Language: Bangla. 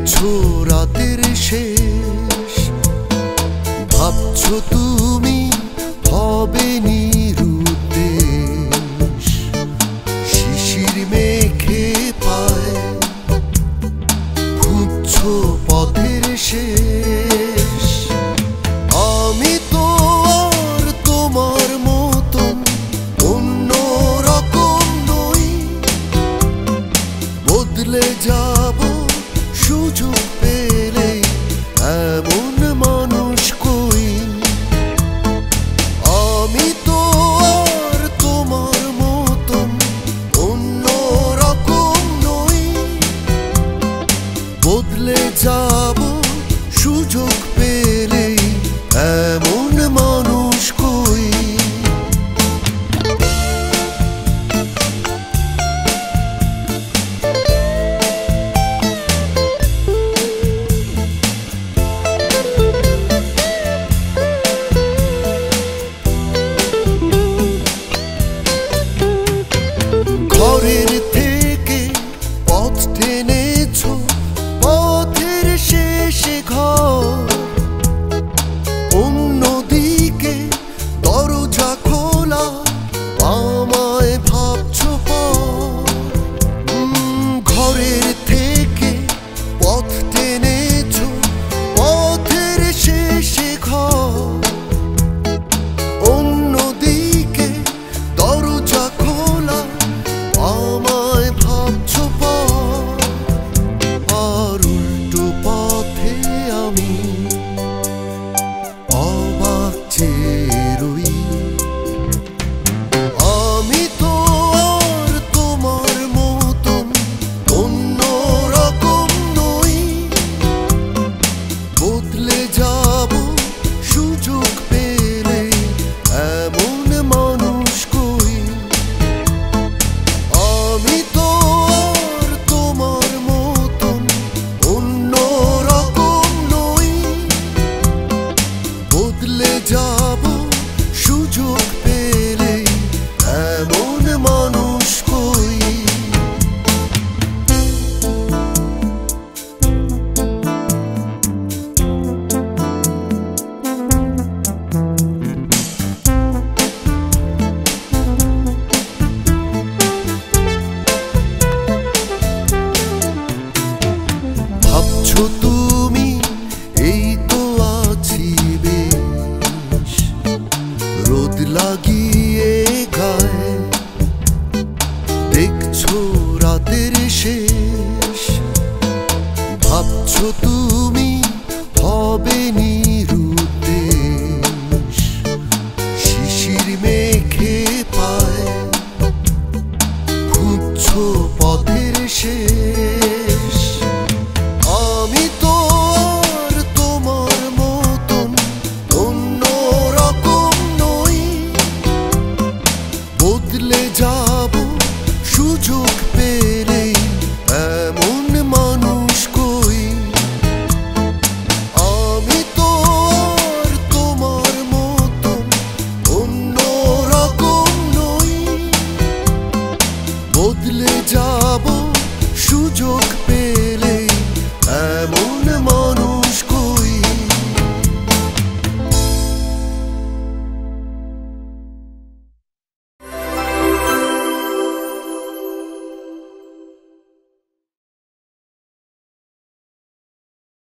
দেখছো রাতের শেষ, ভাবছো তুমি হবে নিরুদ্দেশ। শিশির মেঘে পায় খুঁজছো পথের শেষ। আমি তো আর তোমার মতন অন্য রকম নই, বদলে যাব সুযোগ পেলে এমন মানুষ কই। আমি তো আর তোমার মতন অন্য রকম নই, বদলে যাব সুযোগ পেলে এমন মানুষ কই। ঘরের থেকে পথ টেনেছো, পথের শেষে ঘর। অন্যদিকে দরজা খোলা, আমায় ভাবছো পর। ঘরের থেকে পথ টেনেছো, পথের শেষে ঘর। অন্যদিকে দরজা খোলা, আমায় ভাবছো পর। আর উল্টো পথে আমি অবাক চেয়ে রই। আমি তো আর তোমার মতন অন্য রকম নই, বদলে যাব সুযোগ পেলে এমন মানুষ কই। আমি তো আর তোমার মতন অন্য রকম নই, বদলে যাব সুযোগ পেলে এমন মানুষ কই। ভাবছো তুমি এই তো আছি বেশ, রোদ লাগিয়ে গায়ে দেখছো রাতের শেষ। ভাবছো তুমি হবে